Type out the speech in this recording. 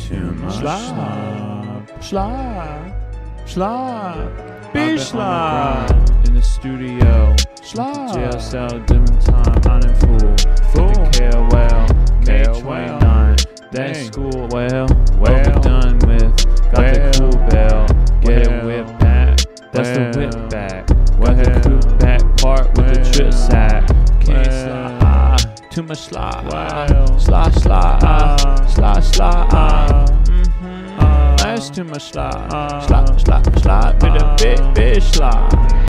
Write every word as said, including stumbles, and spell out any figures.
too much Slop, slop, slop, be I've been slop, on the grind in the studio. slop, J S L doing time, I'm in full. Fool. With the K O L, K K O L. twenty-nine. That Dang. school, well, Well. what we done with? Got Well. the cool bell, get Well. a whip back. That's Well. the whip back. Got the Well. coupe back part with the Well. trip sack. Can't Well. slide, too much slide. Well. Slide, slide, Uh. slide, slide. Uh. Mhm. Uh. That's too much slide. Uh. Slide, slide, slide, with a Uh. big, big slide.